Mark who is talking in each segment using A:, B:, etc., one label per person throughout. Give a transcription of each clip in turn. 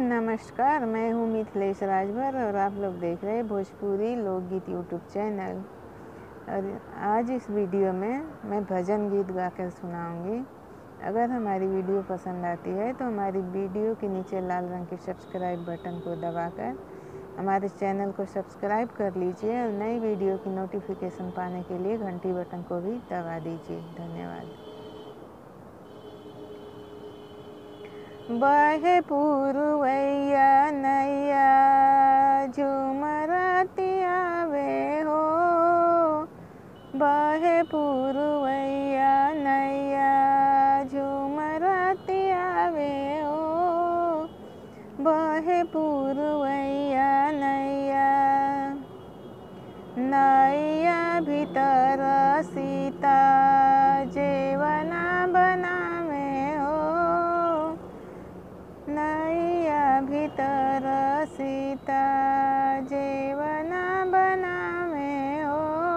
A: नमस्कार, मैं हूँ मिथिलेश राजभर और आप लोग देख रहे हैं भोजपुरी लोकगीत यूट्यूब चैनल। और आज इस वीडियो में मैं भजन गीत गाकर सुनाऊंगी। अगर हमारी वीडियो पसंद आती है तो हमारी वीडियो के नीचे लाल रंग के सब्सक्राइब बटन को दबाकर हमारे चैनल को सब्सक्राइब कर लीजिए और नई वीडियो की नोटिफिकेशन पाने के लिए घंटी बटन को भी दबा दीजिए। धन्यवाद। बहे पुरवैया नैया झुमराती आवे हो, बहे पुरवैया नैया झुमराती आवे हो, बहे पुरवैया नैया। नैया भीतर सीता जेवना बनावे हो, नैया भीतर सीता जेवना बनावे हो,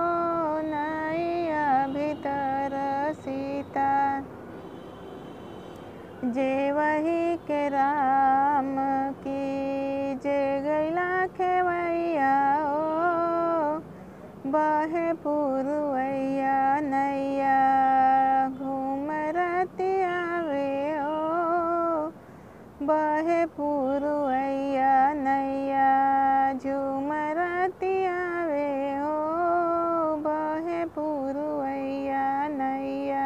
A: नैया भीतर सीता। जे वही के राम की जे गैला खेवैया हो, बहे पुरवैया नैया घूमरती आवे हो, बहे पुरवैया नैया झूमरती आवे हो, बहे पुरवैया नैया।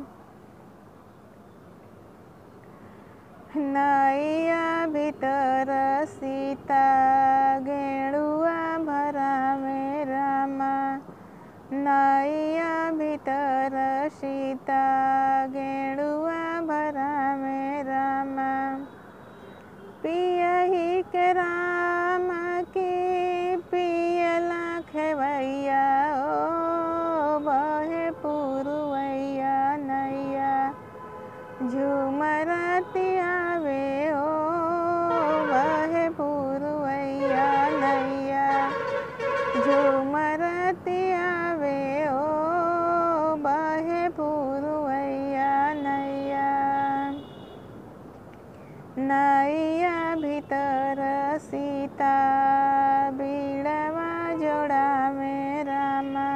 A: नैया भीतर सीता गेड़ुआ भरावे रामा, नैया भीतर सीता गेड़ुआ भरावे रामा। पियही के राम की पियला खेवैया हो, बहे पुरवैया नैया झूमरती आवे हो, बहे पुरवैया नैया झूमरती आवे हो, बहे पुरवैया नैया। नैया भीतर सीता बीड़वा जोड़ावे रामा,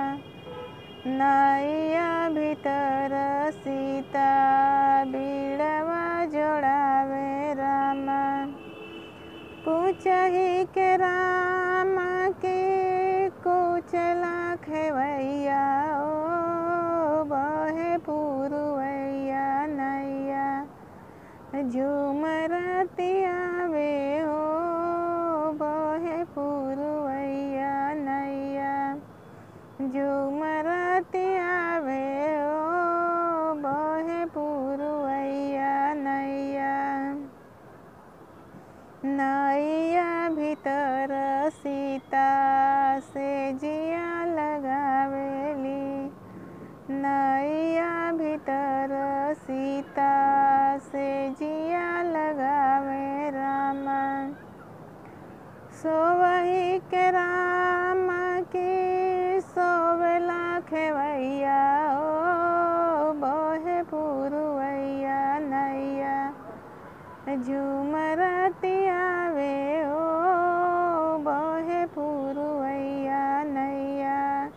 A: नैया भीतर सीता बीड़वा जोड़ावे रामा। कुचही के राम के कुचला खेवैया हो, बहे पुरवैया नैया झूमरती आवे हो, बहे पुरवैया नैया झूमरती आवे हो, बहे पुरवैया नैया। नैया भीतर सीता से जिया लगावेली, नैया भीतर सीता से जिया लगावे रामा। सोवही के राम की सोवेला खेवैया हो, बहे पुरवैया नैया झूमरती आवे हो, बहे पुरवैया नैया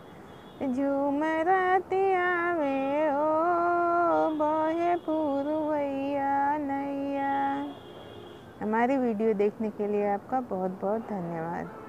A: झूमरती आवे हो, बहे पुरवैया नैया। हमारी वीडियो देखने के लिए आपका बहुत बहुत धन्यवाद।